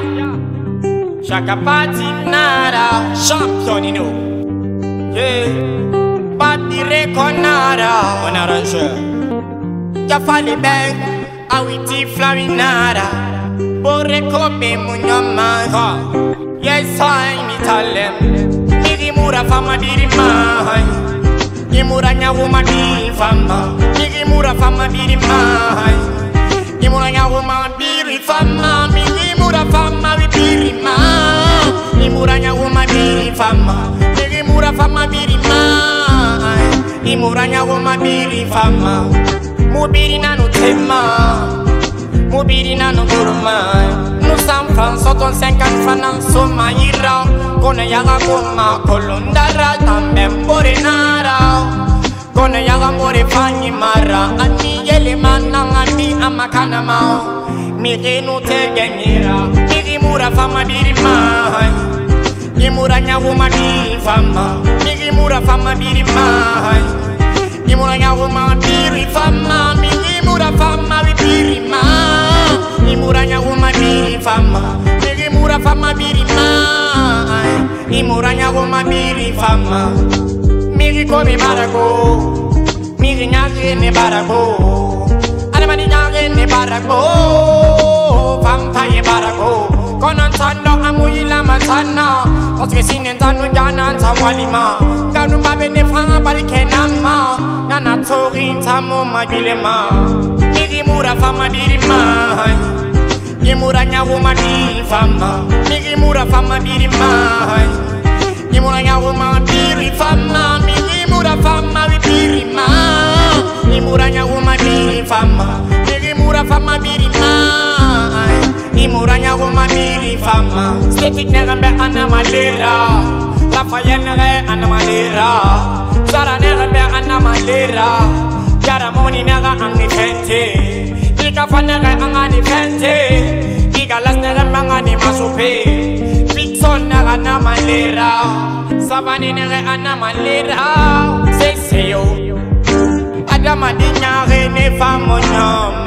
Chaka party nada, champion you know. Yeah, party reconada, on arrangeur. Ya fali bang, awiti flaminada. Bore kope munyama, yes I ni talem. Miri mura fama biri mahai, imura nyawuma biri fama. Miri mura fama biri mahai, imura nyawuma biri fama. Miri mura fama biri mahai, imura nyawuma biri fama. Miri mura fama biri mahai, imura nyawuma biri fama. Mubiri na no tema, mubiri na no guruma. Nous sommes France, on 50 francs soma ira. Kone yaga goma kolondara tambem bore nara. Kone yaga more fanyi mara. Ani yele mananga mi amakana mao. Miri no te genira, miri mura fama biri mahai. Imura nyawuma biri fama, miri mura fama biri mahai. Imura nyawuma biri fama, miri mura fama biri mahai. Imura nyawuma biri fama, miri mura fama biri mahai. Imura nyawuma biri fama. Miri komi barago, miri nyage ne barago. Anamani nyage ne barago, vampire barago. Konon tando amuyila matana, oske sinen tando jana tawalima. Kanu mabe ne fanga balikenama, nana tori tamo magilema. Miri mura fama biri mahai, imura nyawuma biri fama. Miri mura fama biri mahai, imura nyawuma biri fama. Miri mura fama biri mahai, imura nyawuma biri fama. Miri mura fama biri mahai, imura nyawuma biri fama. Stetik negambe anamalera, Lafayette nere anamalera, Zara negambe anamalera, Yaramoni nega angifente, Ika fanere angifente, Ika las negambe animasupe, Fixon nega anamalera, Savani nere anamalera, Seseyo, Adama dinyare ne famonyam.